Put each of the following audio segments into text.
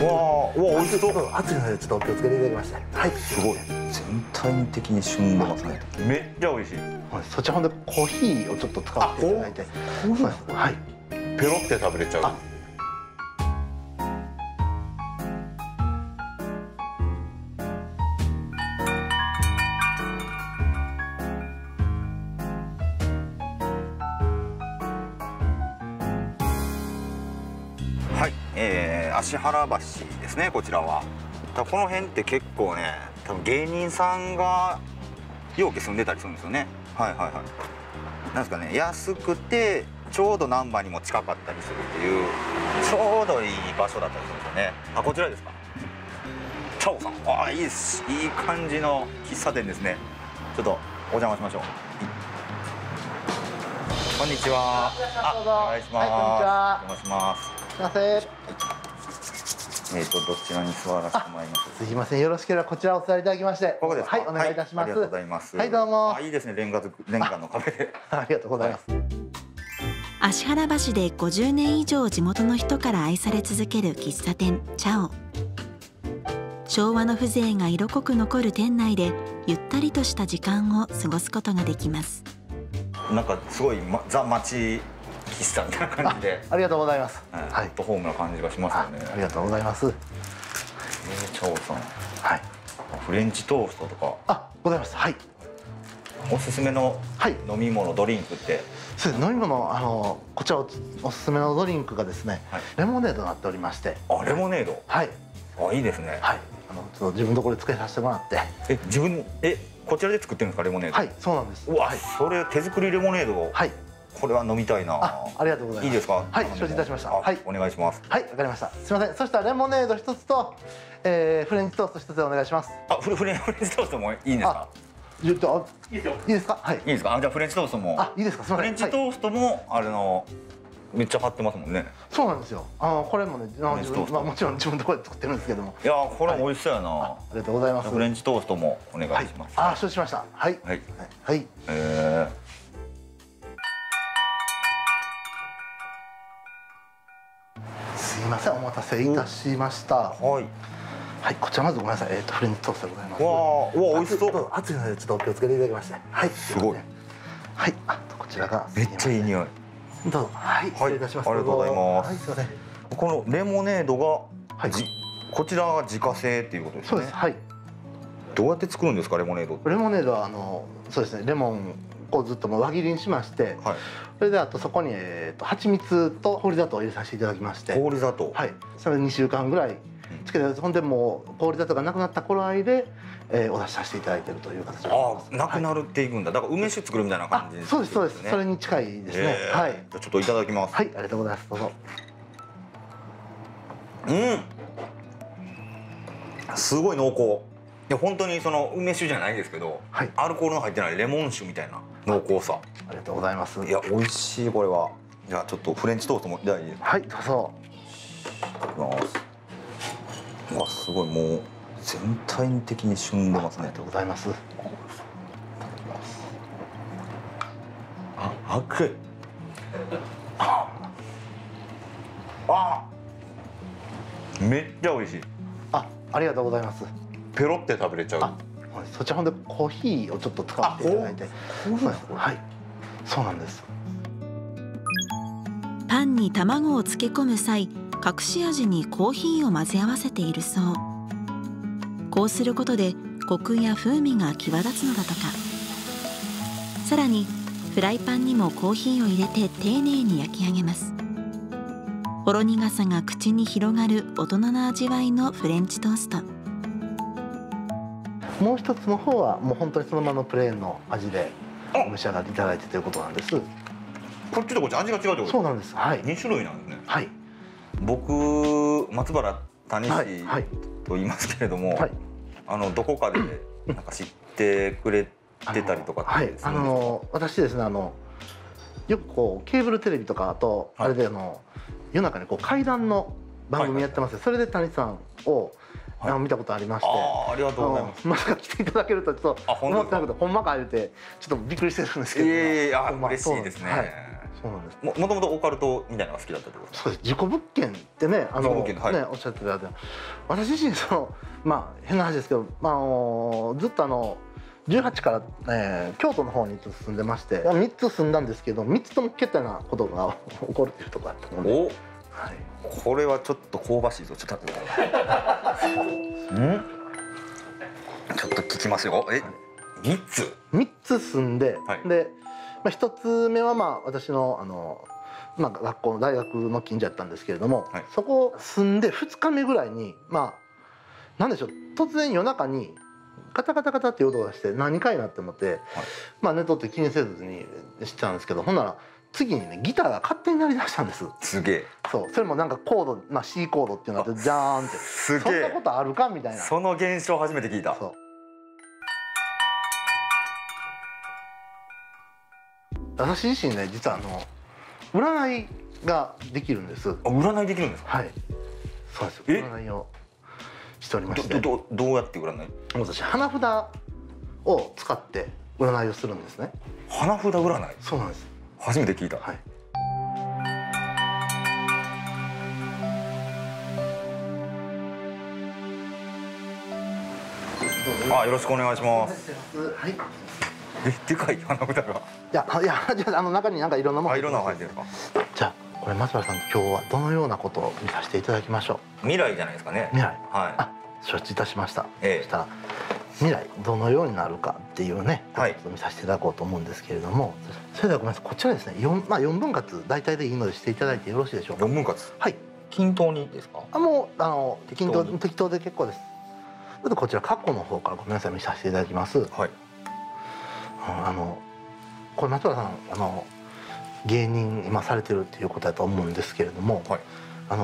わあ、美味しそう。 熱いのでちょっとお気をつけていただきまして。はい。 すごい。全体的に旬でますね。めっちゃ美味しい。 そちらほんでコーヒーをちょっと使っていただいて。はい。 ペロって食べれちゃう。はい、芦原橋ですね、こちらは。この辺って結構ね、多分芸人さんがよく住んでたりするんですよね。はいはいはい。なんですかね、安くてちょうど難波にも近かったりするっていうちょうどいい場所だったりするんですよね。あ、こちらですか。チャオさん、あ、いいです。いい感じの喫茶店ですね。ちょっとお邪魔しましょう。こんにちは。あ、お願いします。お邪魔します。 すいません。 どちらに座らせてもらいます。 すいません、よろしければこちらお座りいただきまして。 ここですか。 はい、お願いいたします。 ありがとうございます。 はい、どうも。 あ、いいですね、レンガの壁で。 ありがとうございます。 芦原橋で50年以上地元の人から愛され続ける喫茶店チャオ。昭和の風情が色濃く残る店内でゆったりとした時間を過ごすことができます。 なんかすごい、ザ・町喫茶みたいな感じで。 ありがとうございます。 はい、アットホームな感じがしますよね。 ありがとうございます。 チャオさん。 はい。 フレンチトーストとか。 あ、ございます。はい。 おすすめの飲み物、ドリンクって。 そうです。飲み物、こちらおすすめのドリンクがですね、レモネードになっておりまして。 あ、レモネード。 はい。 あ、いいですね。 はい。ちょっと自分のところで作らさせてもらって。 自分、こちらで作ってるんですか、レモネード。 はい、そうなんです。 うわ、それ手作りレモネード。はい。これは飲みたいな。 ありがとうございます。 いいですか。 はい、承知いたしました。はい、 お願いします。 はい、わかりました。すみません。そしたらレモネード一つと、フレンチトースト一つでお願いします。 あ、フレンチトーストもいいんですか。 いいですか。はい。いいですか。じゃあフレンチトーストも。 あ、いいですか。すみません。 フレンチトーストもめっちゃ買ってますもんね。 そうなんですよ。これもね、もちろん自分のところで作ってるんですけども。 いや、これ美味しそうやな。 ありがとうございます。 フレンチトーストもお願いします。 あ、承知しました。はい。はいはい。すいません、お待たせいたしました。はい。はい、こちらまずごめんなさい。フレンチトーストでございます。わあ、美味しそう。熱いのでちょっとお気をつけていただきまして。はい。すごい。はい。こちらがめっちゃいい匂い。 どうぞ。はい。失礼いたします。 ありがとうございます。 はい、すいません。 このレモネードがこちらが自家製っていうことですね。 そうです。はい。 どうやって作るんですか、レモネード。 レモネードはそうですね。レモンをずっと輪切りにしまして、それであとそこに蜂蜜と氷砂糖を入れさせていただきまして。 氷砂糖。 はい。それ2週間ぐらいつけて、ほんでもう氷砂糖がなくなった頃合いでお出しさせていただいているという形で。ああ、なくなるっていくんだ。だから梅酒作るみたいな感じ。 そうですそうです。それに近いですね。はい。 じゃちょっといただきます。 はい、ありがとうございます。どうぞ。 すごい濃厚。いや、本当にその梅酒じゃないですけど、アルコールの入ってないレモン酒みたいな濃厚さ。 ありがとうございます。 いや、美味しい、これは。じゃあちょっとフレンチトーストもいただいていいですか。 はい、どうぞ。 うわ、すごい、もう全体的に旬でますね。 ありがとうございます。 あ、熱い。めっちゃ美味しい。 ありがとうございます。 ペロって食べれちゃう。 そちらほんでコーヒーをちょっと使っていただいて。はい、そうなんです。 パンに卵を漬け込む際、隠し味にコーヒーを混ぜ合わせているそう。こうすることでコクや風味が際立つのだとか。さらにフライパンにもコーヒーを入れて丁寧に焼き上げます。ほろ苦さが口に広がる大人な味わいのフレンチトースト。 もう一つの方はもう本当にそのままプレーンの味でお召し上がりいただいてということなんです。 こっちとこっち味が違うってこと。 そうなんです。はい。 2種類なんですね。 はい。 僕、松原谷氏と言いますけれども、どこかでなんか知ってくれてたりとかって。 はい。私ですね、よくこうケーブルテレビとかとあれで夜中にこう怪談の番組やってます。それで谷さんを見たことありまして、 ありがとうございます。 まさか来ていただけるとちょっと思ってなくて、ほんまか言うてちょっとびっくりしてるんですけど。 いやいや、嬉しいですね。 そうなんです。 もともとオカルトみたいなのが好きだったってことですか？ そうです。事故物件ってね、 はい、 ねおっしゃってたで、私自身まあ変な話ですけど、ずっと18から、京都の方に住んでまして、3つ住んだんですけど、3つともけったなことが起こるっていうところだったので。お、 はい、これはちょっと香ばしいぞ。ちょっと待ってください。ちょっと聞きますよ。3つ住んで、はい、で、1つ目は私の学校の大学の近所やったんですけれども、はい、そこ住んで2日目ぐらいになんでしょう、突然夜中にカタカタカタっていう音がして何かいなって思って、はい、寝とって気にせずにしてたんですけど、ほんなら次にねギターが勝手に鳴り出したんです。 すげえ。そう、 それもなんかコード、C コードっていうのがあってジャーンって、すげえ、そんなことあるかみたいな。 その現象初めて聞いた。そう、 私自身ね、実は占いができるんです。 占いできるんですか？はい、 そうです。占いをしておりまして。 どうやって占い？ 私花札を使って占いをするんですね。 花札占い？ そうなんです。 初めて聞いた。はい。よろしくお願いします。はい。でかい花札が。 いや中になんかいろんなもの。 いろんなの入ってるか。 じゃあこれ松原さん、今日はどのようなことを見させていただきましょう。 未来じゃないですかね。 未来。 はい。 承知いたしました。そしたら未来どのようになるかっていうね、ちょっと見させていただこうと思うんですけれども、それではごめんなさい、こちらですね、4分割大体でいいのでしていただいてよろしいでしょうか。 4分割。はい。均等にですか？もう適当で結構です。ちょっとこちら過去の方からごめんなさい見させていただきます。はい。これ松原さん芸人今されてるっていうことだと思うんですけれども、はい、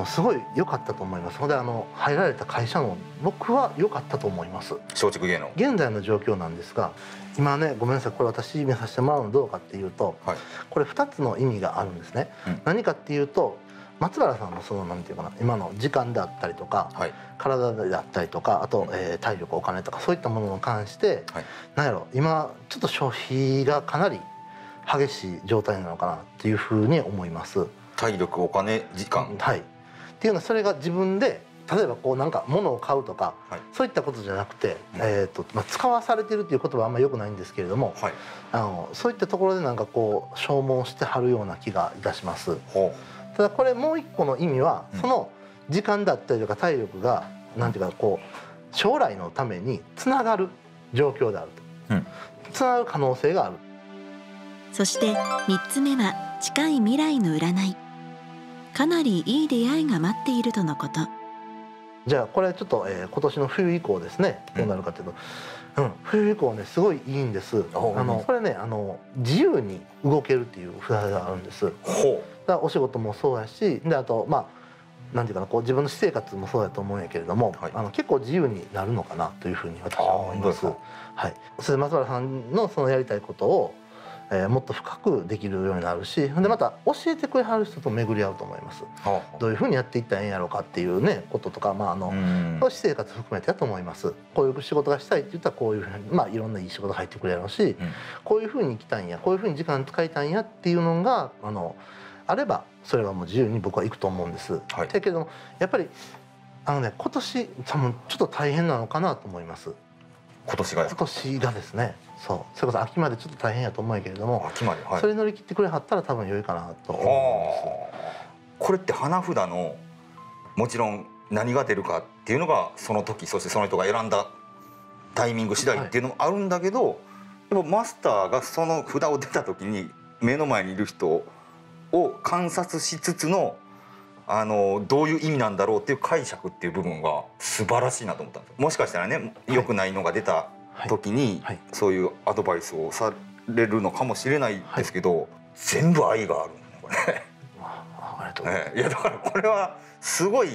すごい良かったと思います。ので入られた会社の僕は良かったと思います。 松竹芸能現在の状況なんですが、今ね、ごめんなさい、これ私見させてもらうのどうかっていうと、はい、これ2つの意味があるんですね。何かっていうと、松原さんのなんていうかな、今の時間であったりとか、はい、体であったりとか、あと、体力お金とかそういったものに関して、はい、なんやろ、今ちょっと消費がかなり激しい状態なのかなっていうふうに思います。 体力、お金、時間、 はい、っていうのはそれが自分で例えばなんか物を買うとか、はい、そういったことじゃなくて、使わされてるっていう言葉はあんまり良くないんですけれども、はい、そういったところでなんか消耗してはるような気がいたします。ただこれもう一個の意味は、その時間だったりとか体力がなんていうか将来のためにつながる状況であると、つながる可能性がある。 そして3つ目は近い未来の占い。かなりいい出会いが待っているとのこと。 じゃあこれちょっと、今年の冬以降ですね、どうなるかというと、冬以降ねすごいいいんです。これね自由に動けるっていう札があるんです。だからお仕事もそうやし、であとなんていうかな、自分の私生活もそうだと思うんやけれども、はい、結構自由になるのかなというふうに私は思います。はい。それで松原さんのそのやりたいことをもっと深くできるようになるし、でまた教えてくれはる人と巡り合うと思います。どういうふうにやっていったらいいんやろうかっていうねこととか、私生活含めてだと思います。こういう仕事がしたいって言ったらこういうふうにいろんないい仕事入ってくれるやろうし、こういうふうに生きたいんや、こういうふうに時間使いたいんやっていうのがあれば、それはもう自由に僕は行くと思うんです。だけどやっぱり今年多分ちょっと大変なのかなと思います。 今年がですね。そう、それこそ秋までちょっと大変やと思うんやけれども、 秋まで、はい、 それ乗り切ってくれはったら多分良いかなと思います。 これって花札のもちろん何が出るかっていうのがその時、そしてその人が選んだタイミング次第っていうのもあるんだけど、はい、でもマスターがその札を出た時に目の前にいる人を観察しつつのどういう意味なんだろうっていう解釈っていう部分が素晴らしいなと思ったんですよ。もしかしたらね、良くないのが出た時にそういうアドバイスをされるのかもしれないですけど、全部愛があるんだねこれ。 ありがとうございます。 いやだからこれはすごい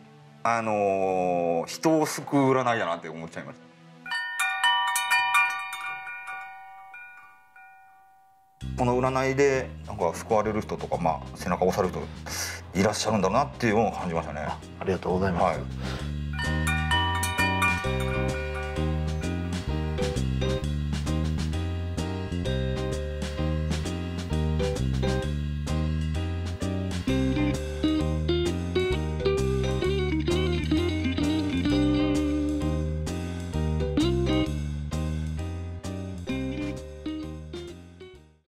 人を救う占いだなって思っちゃいました。この占いでなんか救われる人とか、背中を押される人いらっしゃるんだなっていうのを感じましたね。 ありがとうございます。はい。